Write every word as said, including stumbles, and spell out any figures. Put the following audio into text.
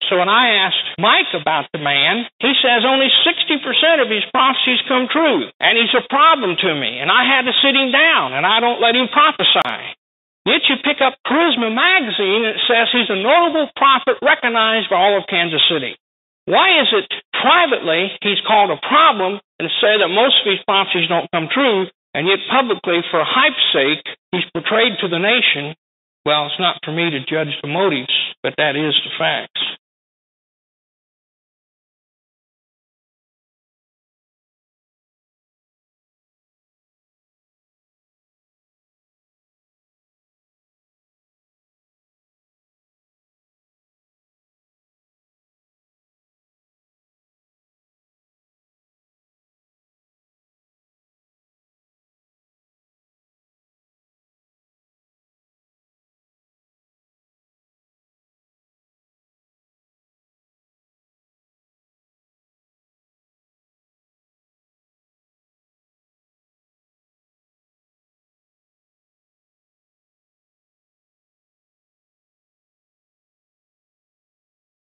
So when I asked Mike about the man, he says only sixty percent of his prophecies come true, and he's a problem to me, and I had to sit him down, and I don't let him prophesy. Yet you pick up Charisma magazine, and it says he's a notable prophet recognized by all of Kansas City. Why is it privately he's called a problem and say that most of his prophecies don't come true, and yet publicly, for hype's sake, he's portrayed to the nation? Well, it's not for me to judge the motives, but that is the fact.